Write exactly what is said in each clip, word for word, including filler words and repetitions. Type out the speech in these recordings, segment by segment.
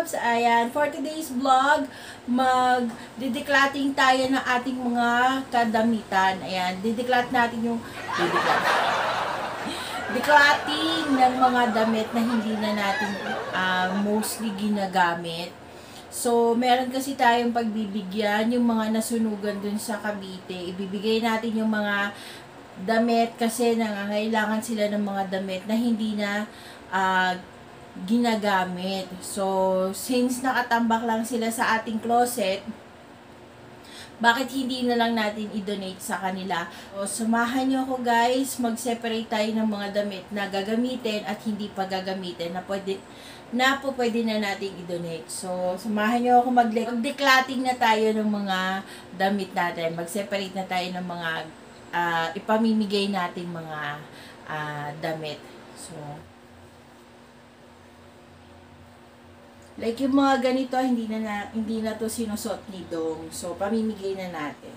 loves! Ayan, for today's vlog, mag-decluttering tayo ng ating mga kadamitan. Ayan, dideclut natin yung dideclut. Decluttering ng mga damit na hindi na natin uh, mostly ginagamit. So, meron kasi tayong pagbibigyan yung mga nasunugan dun sa Cavite. Ibibigay natin yung mga damit kasi nangangailangan sila ng mga damit na hindi na uh, ginagamit. So, since nakatambak lang sila sa ating closet, bakit hindi na lang natin i-donate sa kanila? So, sumahan nyo ako guys, mag-separate tayo ng mga damit na gagamitin at hindi pa gagamitin na pwede na po pwede na natin i-donate. So, sumahan nyo ako mag-decluttering na tayo ng mga damit natin. Mag-separate na tayo ng mga uh, ipamimigay natin mga uh, damit. So, like yung mga ganito, hindi na, na hindi na to sinusot ni Dong. So, pamimigay na natin.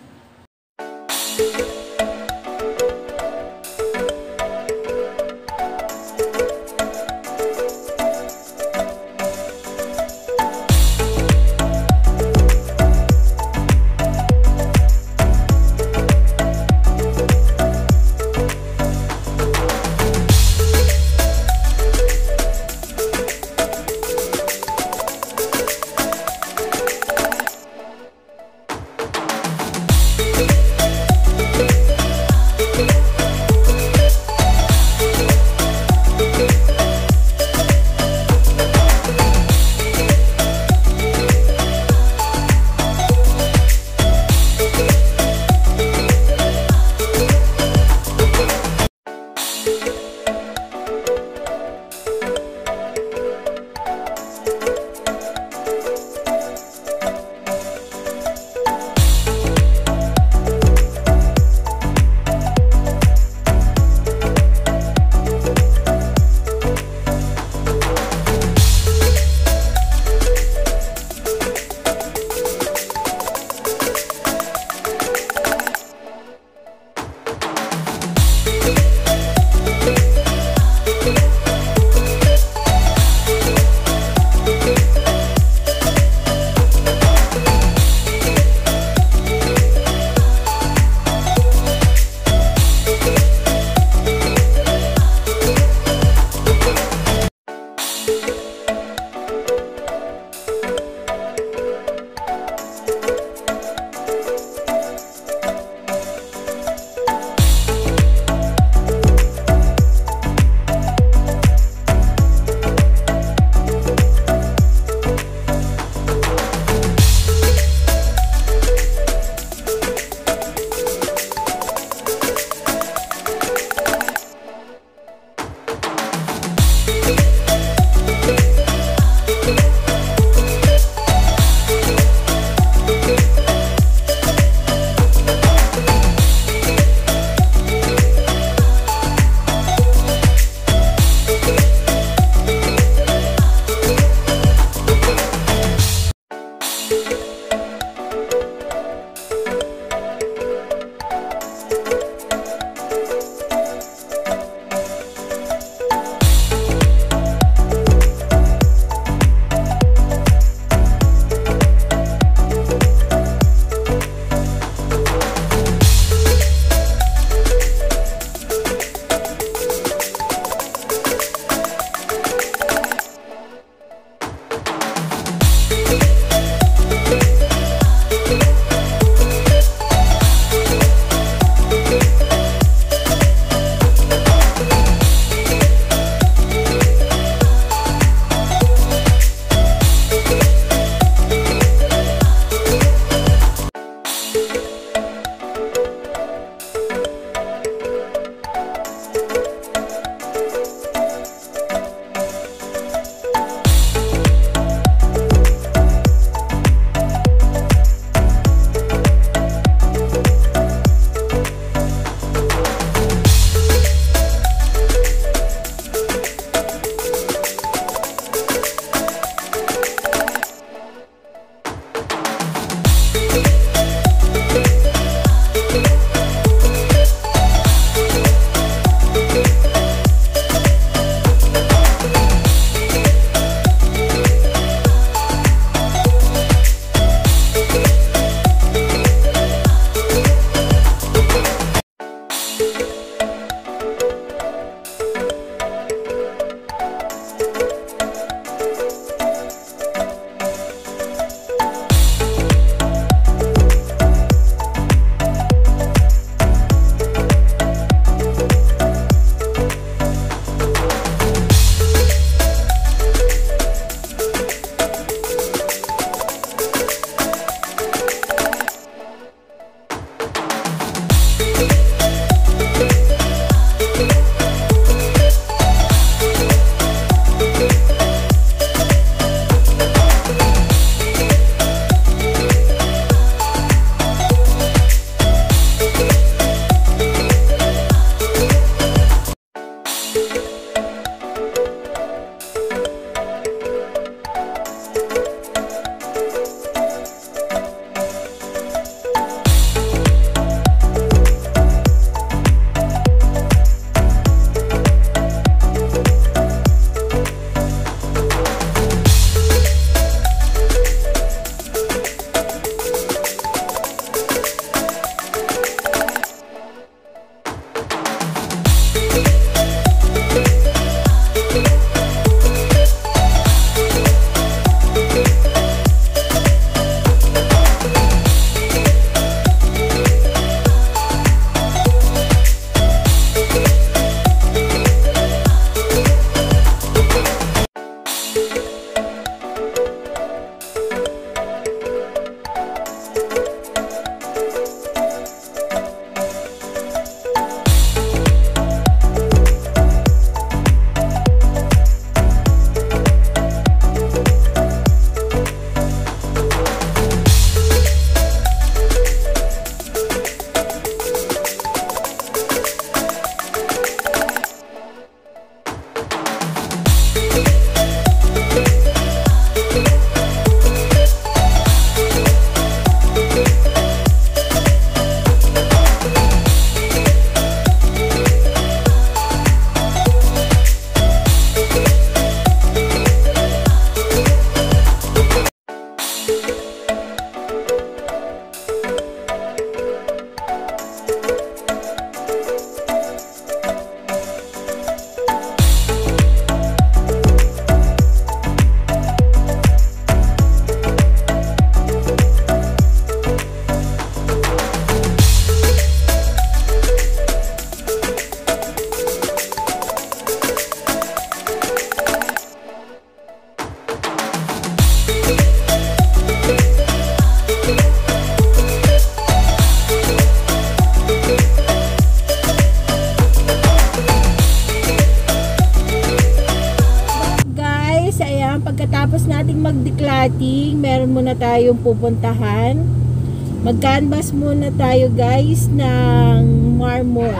mag-decluttering, meron muna tayong pupuntahan. Mag-canvas muna tayo guys ng marmol.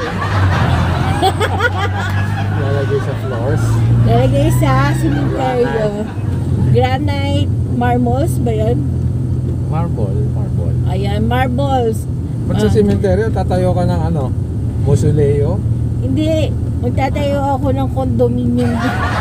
Lalagay sa floors. Lalagay sa cemetery. Granite marbles ba yan? Marble, marble. Ayan, marbles. Pag sa Ah. cemetery, tatayo ka ng ano? Mausoleo? Hindi, magtatayo ako ng condominium.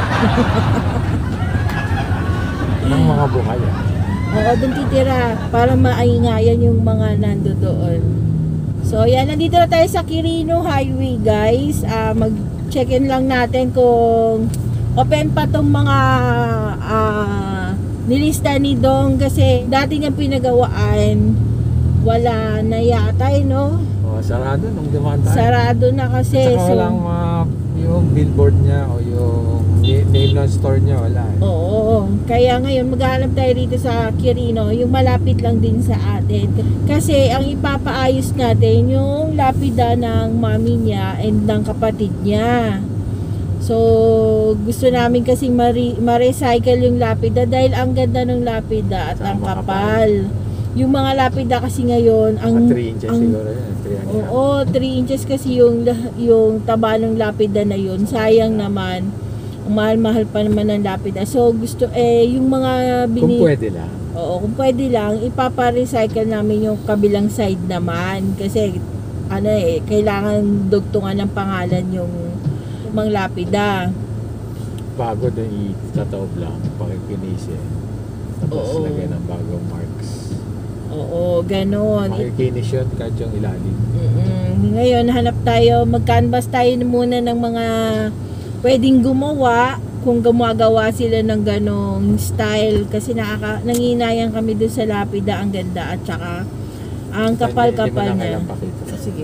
Ng mga buhay. ah. Oo, doon titira para maingayan yung mga nando doon. So, yan, nandito na tayo sa Quirino Highway, guys. Ah, mag-check-in lang natin kung open pa tong mga ah, nilista ni Dong kasi dati niyang pinagawaan, wala na yata, eh, no? Oh, sarado nung dumaan tayo. Sarado na kasi. Saka So, walang uh, yung billboard niya o yung ni- name ng store niya, wala eh. oo, kaya ngayon maghahanap tayo rito sa Quirino, yung malapit lang din sa atin. Kasi ang ipapaayos natin yung lapida ng mami niya and ng kapatid niya. So, gusto namin kasing ma-re- ma-recycle yung lapida dahil ang ganda ng lapida at Saka ang makapal. kapal. Yung mga lapida kasi ngayon, ang Mga three inches ang- siguro yun. three and a half. Oo, three inches kasi yung yung taba ng lapida na yun. Sayang naman. Ang mahal-mahal pa naman ng lapida. So gusto eh yung mga Kung bini pwede lang. Oo, kung pwede lang ipapa-recycle namin yung kabilang side naman kasi ano eh kailangan dugtungan ng pangalan yung mga lapida. Bago doon itataob lang. Pakikinis eh. Tapos Oo. lagay ng bagong marks. Oo, ganon. Makikinis yun kahit yung ilalim. Mm-mm. Ngayon, hanap tayo, mag-canvas tayo muna ng mga pwedeng gumawa kung gumagawa sila ng ganong style kasi nakaka, nanginayang kami dun sa lapida, ang ganda at saka ang kapal-kapal Hindi mo na niya. kailang pakita. Sige.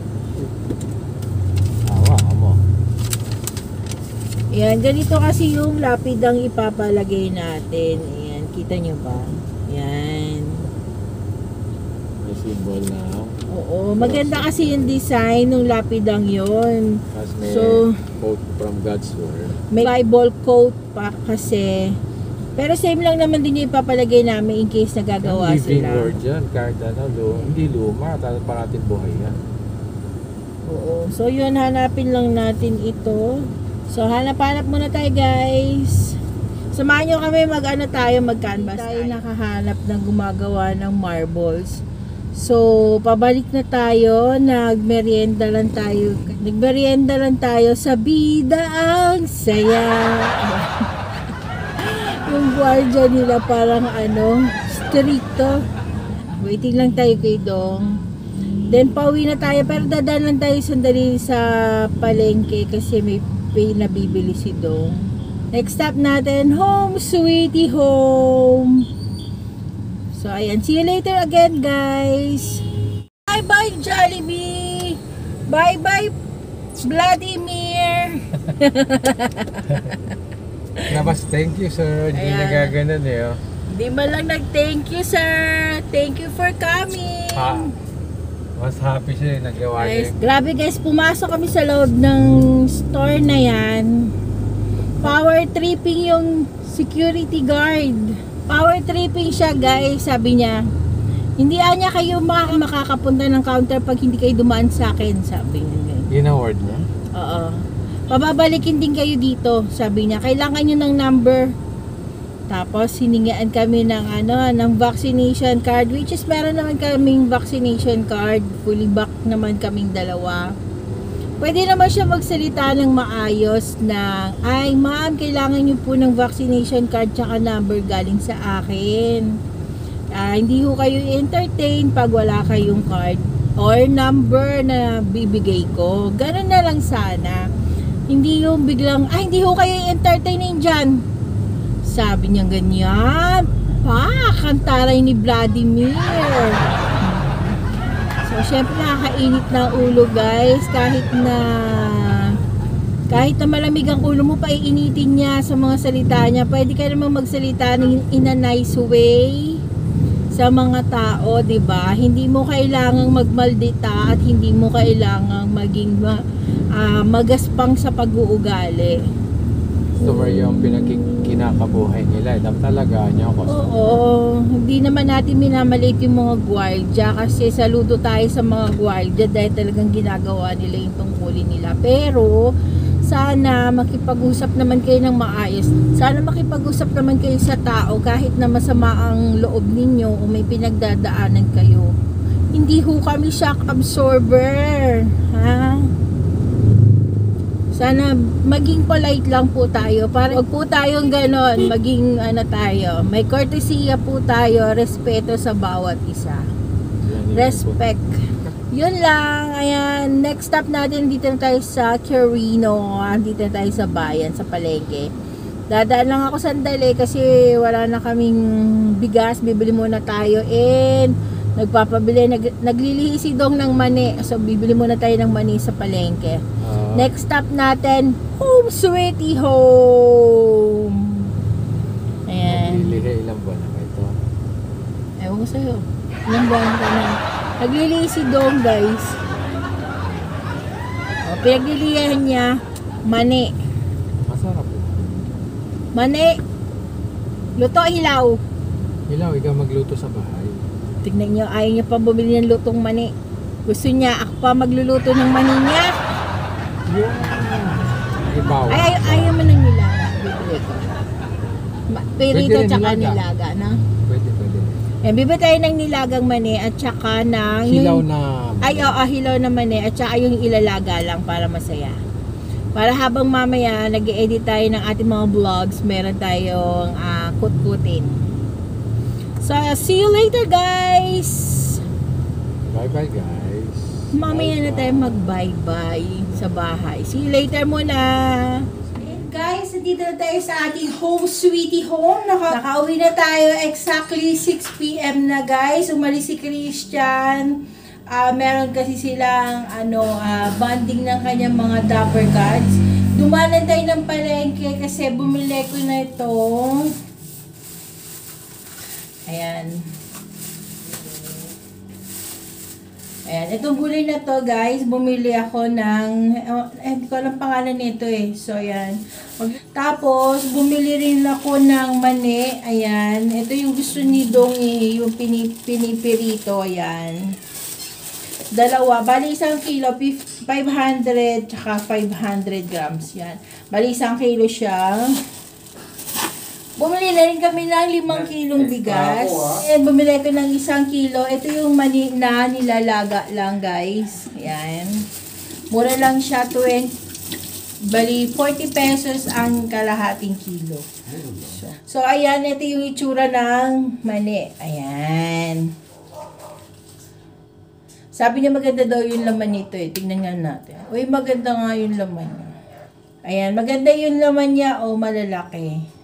Awa mo. Yan, ganito kasi yung lapidang ipapalagay natin. Yan, kita nyo ba? Yan. May symbol na. Oo, maganda kasi yung design ng lapidang yon. Tapos may So, quote from God's Word. may Bible quote pa kasi. Pero same lang naman din yung ipapalagay namin in case nagagawa Ang living sila. word yan. Kahit ano, lu- hindi luma. Tapos parating buhay yan. Oo. So yun, hanapin lang natin ito. So hanap-hanap muna tayo guys. Samahan nyo kami mag-ano tayo, mag-canvas tayo. Nakahanap ng gumagawa ng marbles. So, pabalik na tayo. Nagmerienda lang tayo. Nagmerienda lang tayo sa bida ang saya. Yung guardia nila parang ano, stricto. Waiting lang tayo kay Dong. Then, pauwi na tayo. Pero dadaan lang tayo sandali sa palengke kasi may pay na bibili si Dong. Next stop natin, home sweetie home. So, ayan. See you later again, guys. Bye-bye, Jollibee. Bye-bye, Vladimir. Nabas, thank you sir. Hindi Ayan. nagaganon eh. Oh. Di ba lang nag-thank you, sir. Thank you for coming. Ha, mas happy siya eh. Nagawa Guys, niya. grabe guys, pumasok kami sa loob ng store na yan. Power tripping yung security guard. Power tripping siya guys, sabi niya. Hindi anya kayo mak- makakapunta ng counter pag hindi kayo dumaan sa akin, sabi niya. Yun ang word niya. Oo. Pababalikin din kayo dito, sabi niya. Kailangan nyo ng number. Tapos hiningaan kami ng ano, ng vaccination card, which is meron naman kaming vaccination card. Fully back naman kaming dalawa. Pwede naman siya magsalita ng maayos na, ay ma'am, kailangan niyo po ng vaccination card tsaka number galing sa akin. Ah, hindi ho kayo entertain pag wala kayong card or number na bibigay ko. Ganun na lang sana. Hindi yung biglang, ay hindi ho kayo entertaining dyan. Sabi niya ganyan. Pa, kantaray ni Vladimir. So, syempre nakakainit na ulo guys. Kahit na kahit na malamig ang ulo mo, paiinitin niya sa mga salita niya. Pwede ka namang magsalita in a nice way sa mga tao, 'di ba? Hindi mo kailangang magmaldita at hindi mo kailangang maging ma, uh, magaspang sa pag-uugali. customer yung pinagkinakabuhay nila. Eh. Dapat talaga niya ako. Oo, hindi naman natin minamaliit yung mga gwardiya kasi saludo tayo sa mga gwardiya dahil talagang ginagawa nila yung tungkulin nila. Pero sana makipag-usap naman kayo ng maayos. Sana makipag-usap naman kayo sa tao kahit na masama ang loob ninyo o may pinagdadaanan kayo. Hindi ho kami shock absorber. Ha? Sana maging polite lang po tayo. Para wag po tayong ganon. Maging ano tayo. May courtesy po tayo. Respeto sa bawat isa. Respect. Yun lang. Ayan. Next stop natin. Dito na tayo sa Quirino. Dito na tayo sa bayan. Sa palengke. Dadaan lang ako sandali. Kasi wala na kaming bigas. Bibili muna tayo. And nagpapabili. Nag, naglilihi si Dong ng mani. So bibili muna tayo ng mani sa palengke. Uh, Next stop natin. Home sweetie home. Ayan. Naglilihi ilang buwan na ito? Ewan ko sa'yo. Ilang buwan ka na. Naglilihi si Dong, guys. O, pinaglilihan niya, mani. Masarap. Mani. Luto, hilaw. Hilaw, ikaw magluto sa bahay. Tignan niyo, ayaw niya pa bumili ng lutong mani. Gusto niya, ako pa magluluto ng mani niya. Yeah. Ibaw. Ay, ay, ayaw mo ng nilaga. Bibili ko. Ma- Perito tsaka nilaga, nilaga no? Pwede, pwede. Eh, bibili tayo ng nilagang mani at tsaka ng... Hilaw yung, na... Ay, oo, hilaw na mani at tsaka yung ilalaga lang para masaya. Para habang mamaya nag-edit tayo ng ating mga vlogs, meron tayong uh, kut-kutin. So, see you later, guys! Bye-bye, guys. Mamaya na tayo mag-bye-bye sa bahay. See you later muna! Guys, nandito na tayo sa ating home sweetie home. Naka Nakauwi na tayo exactly six p m na, guys. Umalis si Christian. Uh, meron kasi silang ano, uh, bonding ng kanyang mga Dapper Cats. Dumanan tayo ng palengke kasi bumili ko na ito. Ayan. Ayan, itong gulay na to, guys, bumili ako ng, eh, hindi ko alam pangalan nito eh. So, ayan. Tapos, bumili rin ako ng mani. Ayan. Ito yung gusto ni Dong eh, yung pinipirito. Ayan. Dalawa. Bali, isang kilo, five hundred, tsaka five hundred grams. Yan. Bali, isang kilo siya. Bumili na rin kami ng limang kilong bigas. Ayan, bumili ko ng isang kilo. Ito yung mani na nilalaga lang, guys. Ayan. Mura lang siya, twenty. Bali, forty pesos ang kalahating kilo. So, so ayan, ito yung itsura ng mani. Ayan. Sabi niya maganda daw yung laman nito eh. Tingnan nga natin. Uy, maganda nga yung laman niya. Ayan, maganda yung laman niya o malalaki.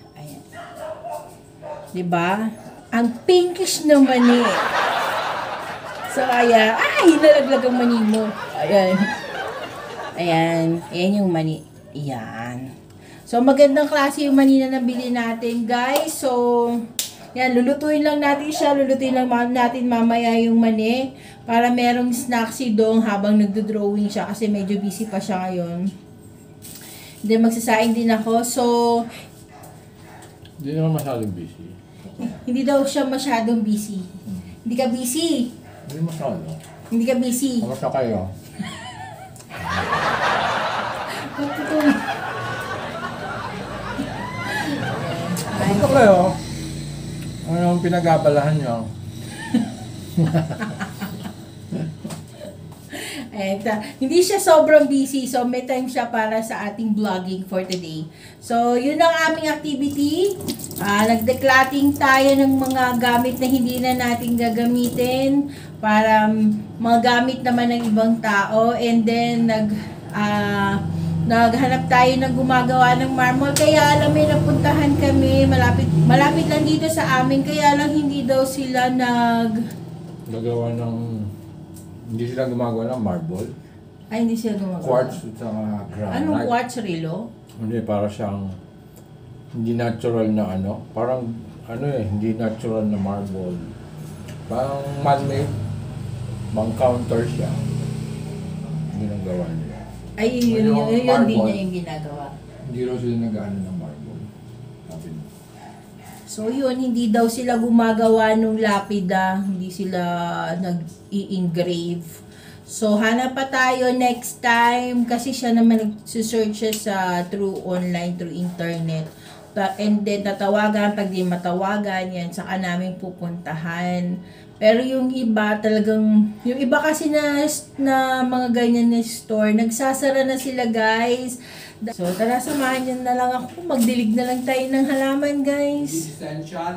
Diba? Ang pinkish na mani. So, ayan. Ay, nalaglag ang mani mo. Ayan. Ayan. Ayan yung mani. Ayan. So, magandang klase yung mani na nabili natin, guys. So, yan. Lulutuin lang natin siya. Lulutuin lang natin mamaya yung mani. Para merong snack si Dong habang nagdo-drawing siya. Kasi medyo busy pa siya ngayon. Then, magsasaing din ako. So, hindi naman masyadong busy. Hindi daw siya masyadong busy. Hmm. Hindi ka busy. Hindi masyado. Hindi ka busy. Kamusta kayo? Kamusta kayo? Ano yung pinag-abalahan nyo? Eh, hindi siya sobrang busy, so may time siya para sa ating vlogging for today. So, yun ang aming activity. Uh, Nag-decluttering tayo ng mga gamit na hindi na natin gagamitin para mga gamit naman ng ibang tao. And then, nag, uh, naghanap tayo ng gumagawa ng marmol. Kaya alam mo, napuntahan kami. Malapit, malapit lang dito sa amin. Kaya lang hindi daw sila nag... Nagawa ng... Hindi sila gumagawa ng marble. Ay, hindi sila gumagawa. Quartz at saka granite. Anong quartz, Rilo? Hindi, para siyang hindi natural na ano. Parang ano eh, hindi natural na marble. Parang man-made. Mang-counter siya. Hindi nang gawa niya. Ay, yun, yun, Yung yun, yun din marble. niya yung ginagawa. Hindi raw sila nag-ano ng marble. Sabi mo. So yun, hindi daw sila gumagawa ng lapida, hindi sila nag-i-engrave. So hanap pa tayo next time kasi siya naman nag-search siya sa through online, through internet. Ta- And then tatawagan, pag di matawagan, yan, saka namin pupuntahan. Pero yung iba talagang, yung iba kasi na, na mga ganyan na store, nagsasara na sila guys. So tara, samahan niyo na lang ako, magdilig na lang tayo ng halaman guys. Essential.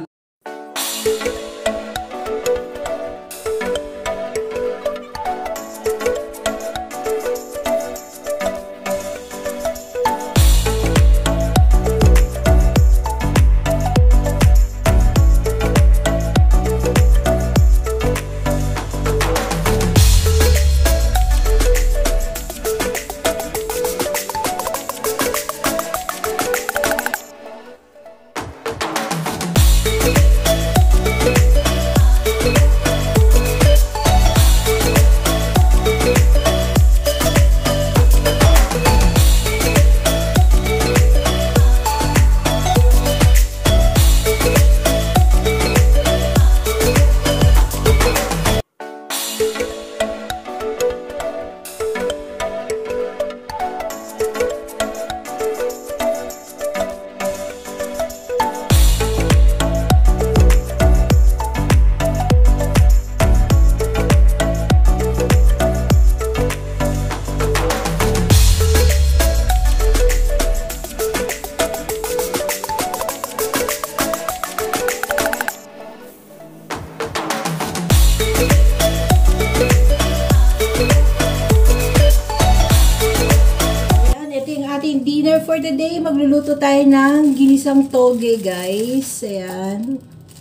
Dinner for the day, magluluto tayo ng ginisang toge guys. Ayan.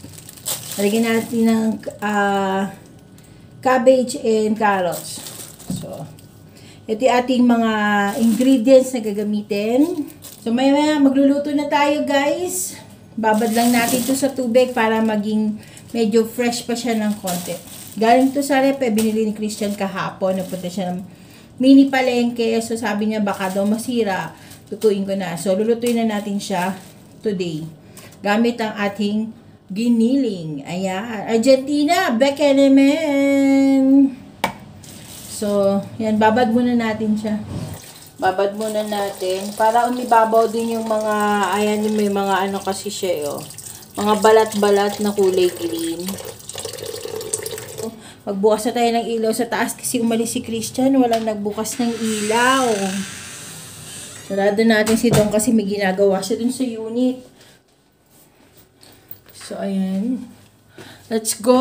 Lagyan natin ng uh, cabbage and carrots. So, ito yung ating mga ingredients na gagamitin. So, maya maya magluluto na tayo guys. Babad lang natin ito sa tubig para maging medyo fresh pa siya ng konti. Galing to sa rep, eh, binili ni Christian kahapon. Napunta siya ng mini palengke. So, sabi niya baka daw masira. Tutuin ko na. So, lulutuin na natin siya today. Gamit ang ating giniling. Ayan. Argentina, beke naman. So, yan. Babad muna natin siya. Babad muna natin. Para umibabaw din yung mga, ayan, may mga ano kasi siya, oh. Mga balat-balat na kulay green. Magbukas na tayo ng ilaw sa taas kasi umalis si Christian. Walang nagbukas ng ilaw. Sarado natin si Dong kasi may ginagawa siya dun sa unit. So, ayan. Let's go!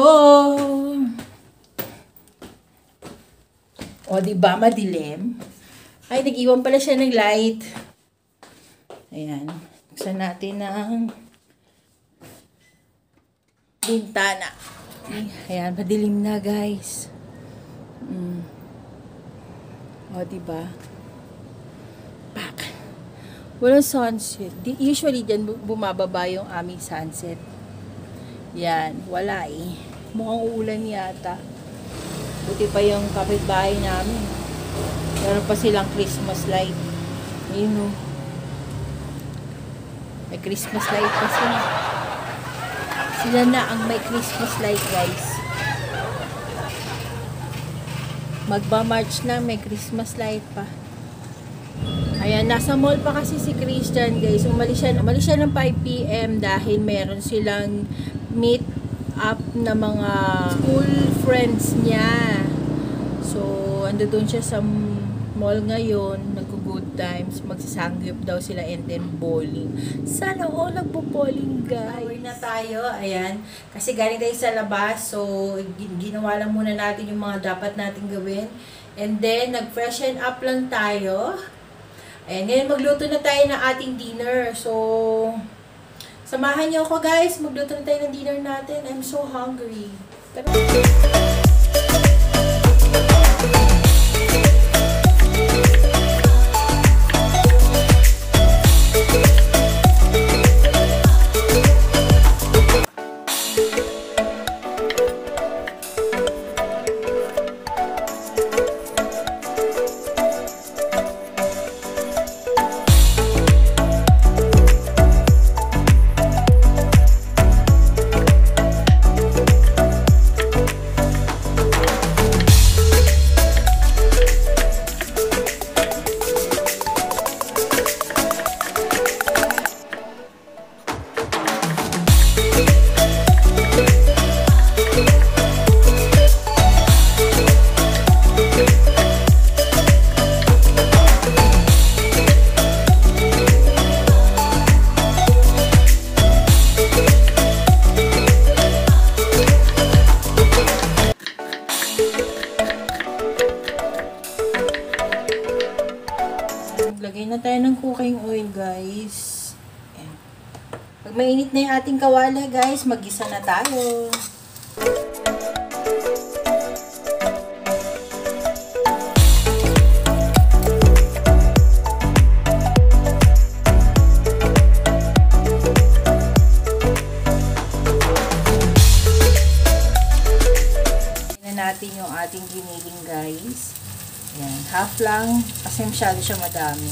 O, diba? Madilim. Ay, nag-iwan pala siya ng light. Ayan. Buksan natin ng bintana. Ayan, madilim na, guys. Mm. O, diba? Pak. Walang sunset. Di, usually, dyan bumababa yung aming sunset. Yan. Wala eh. Mukhang ulan yata. Buti pa yung kapitbahay namin. Meron pa silang Christmas light. Ayun o. May Christmas light pa sila. Sila na ang may Christmas light, guys. Magba-March na, may Christmas light pa. Ayan, nasa mall pa kasi si Christian, guys. Umalis siya, umalis siya ng five p m dahil meron silang meet up na mga school friends niya. So, ando doon siya sa mall ngayon, nag-good times, magsasangyup daw sila and then bowling. Sana all nagpo-bowling, guys. Uwi na tayo, ayan. Kasi galing tayo sa labas, so ginawa lang muna natin yung mga dapat natin gawin. And then, nag-freshen up lang tayo. Ayan, ngayon magluto na tayo ng ating dinner. So, samahan niyo ako guys. Magluto na tayo ng dinner natin. I'm so hungry. Pero... ng cooking oil, guys. Ayan. Pag mainit na yung ating kawali, guys, mag-gisa na tayo. Natin yung ating giniling, guys. Ayan, half lang kasi masyado siya madami.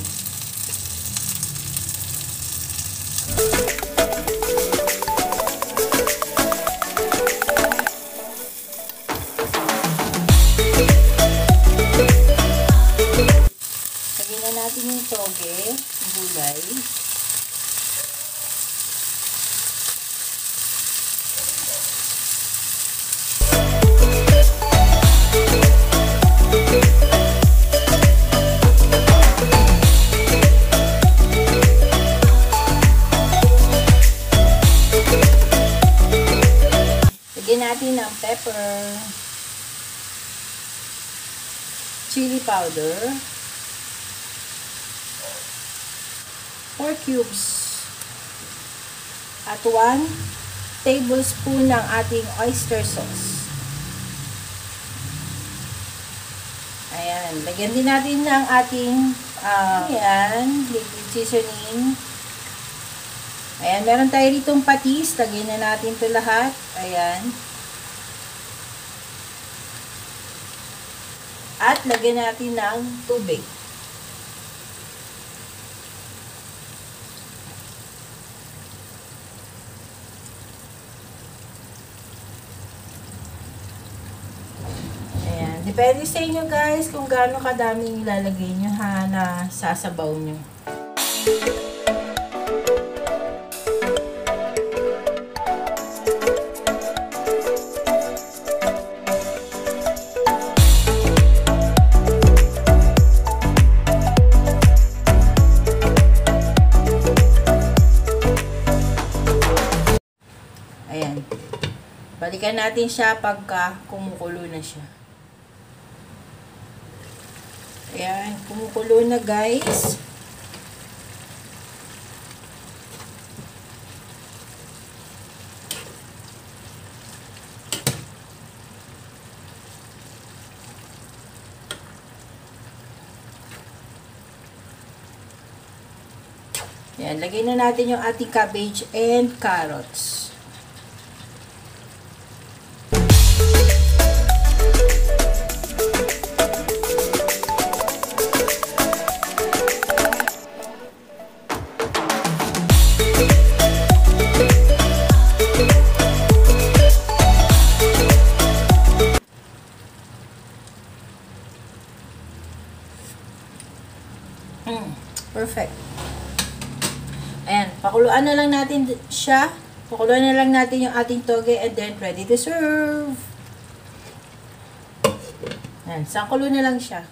Lagyan na natin yung toge, yung gulay. Natin ng pepper, chili powder, four cubes, at one tablespoon ng ating oyster sauce. Ayan, lagyan din natin ng ating uh, ayan, liquid seasoning. Ayan, meron tayo ditong patis, lagyan na natin ito lahat. Ayan. At lagyan natin ng tubig. Ayan. Depende sa inyo, guys, kung gaano kadaming ilalagay nyo, ha, na sasabaw nyo. Ayan. Balikan natin siya pagka kumukulo na siya. Ayan. Kumukulo na, guys. Ayan. Lagay na natin yung ating cabbage and carrots. Mm, perfect. Ayan, pakuluan na lang natin siya. Pakuluan na lang natin yung ating toge and then ready to serve. Ayan, sangkulo na lang siya.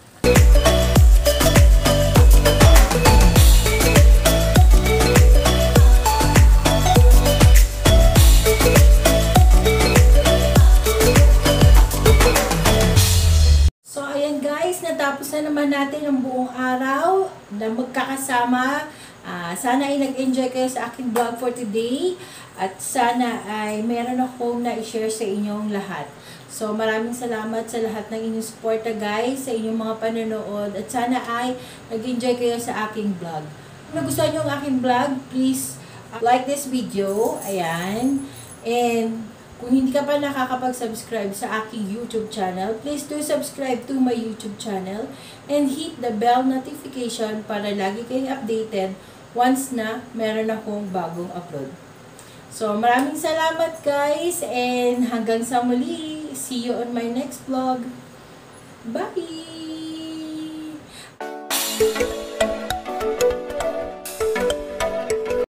So, ayan guys, natapos na naman natin ang buong araw na magkakasama. Uh, sana ay nag-enjoy kayo sa aking vlog for today at sana ay meron akong na-share sa inyong lahat. So maraming salamat sa lahat ng inyong suporta, guys, sa inyong mga panonood at sana ay nag-enjoy kayo sa aking vlog. Kung nagustuhan nyo ang aking vlog, please uh, like this video. Ayan. And kung hindi ka pa nakakapag-subscribe sa aking YouTube channel, please do subscribe to my YouTube channel and hit the bell notification para lagi kayong updated once na meron akong bagong upload. So, maraming salamat guys and hanggang sa muli. See you on my next vlog. Bye!